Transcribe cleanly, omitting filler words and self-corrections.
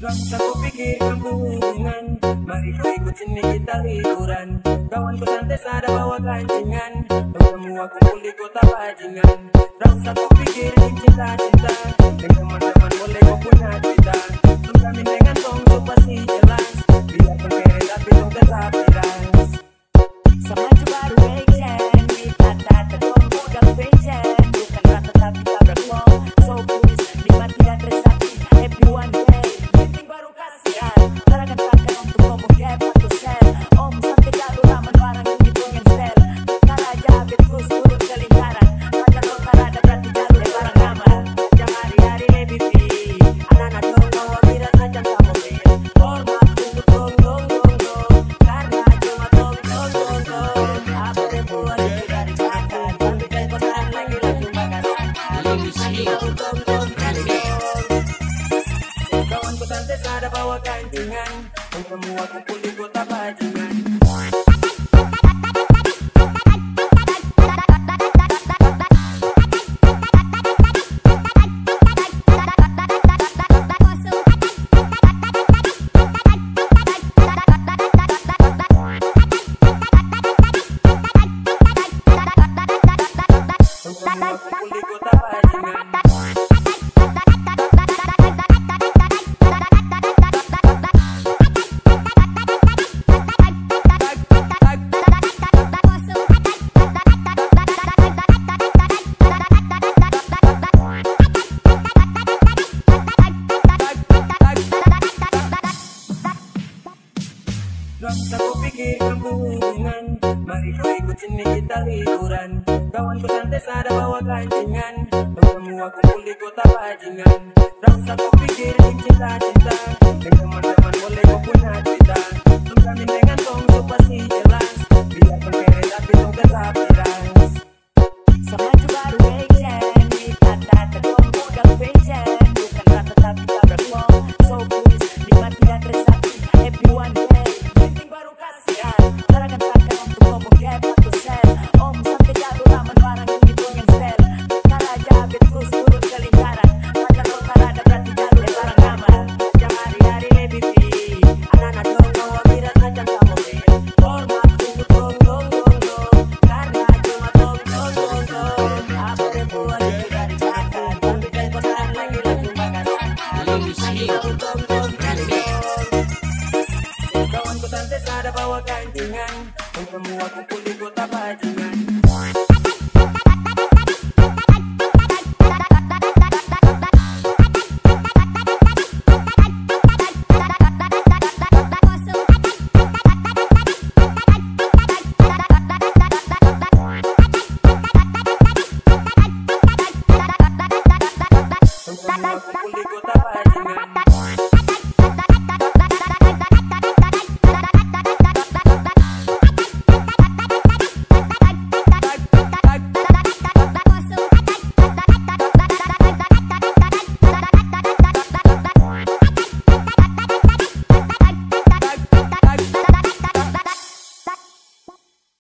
Rasa kupikir hubungan, mari kau ikut sini kita liburan. Kawanku santai sada bawa kancingan, semua kumpul di kota bajingan. Rasa kupikir cinta-cinta, dan teman-teman boleh kau punya cerita. Kami dengan tong so pasti jelas, biar pengeres tapi tong tetap jelas. Semaju baru weekend, kita datang tong modal fashion. Bukan rata tapi tabrak long, so please nikmati dan resapi happy one day. Meeting baru kasihan, tarangan takkan untuk ngomong hebat tuh sel. Om sampai jauh ramen barang ini punya sel. Karaja habis terus turun ke lingkaran, pacar lo karada berarti jauh deh barang aman. Jam hari-hari EBP, anak-anak dong bawa miras ajang kamu bil. Hormat untuk dong dong dong dong, karena cuma dong dong dong dong. Apa yang buat itu dari cakar, sampai dari kosan lagi langsung makan. Dong dong dong dong. Kawanku santai sada bawa kancingan, semua kumpul di kota bajingan. Semua kumpul di kota bajingan. Rasa kupikir hubungan, mari kau ikut sini kita liburan. Kawanku santai sada bawa kancingan, semua kumpul di kota bajingan. Rasa kupikir cinta-cinta, dan teman-teman boleh kau punya cerita. Kami dengan tong so pasti jelas, biar pengeres tapi tong tetap jelas. Semaju baru weekend, kita datang tong modal fashion. Bukan rata tapi tabrak long, so please nikmati dan resapi happy one day. Meeting baru kasihan, tarangan takkan untuk ngomong hebat tuh sel. Om sampai jauh ramen barang ini punya sel. Karaja habis terus turun ke lingkaran, pacar lo karada berarti jauh deh barang aman. Jam hari-hari EBP, anak-anak dong bawa miras ajang kamu bil. Hormat untuk dong dong dong dong, karena cuma dong dong dong dong. Apa yang buat itu dari cakar, sampai dari kosan lagi langsung makan. Dong dong dong dong. Kawanku santai sada bawa kancingan, semua kumpul di kota bajingan.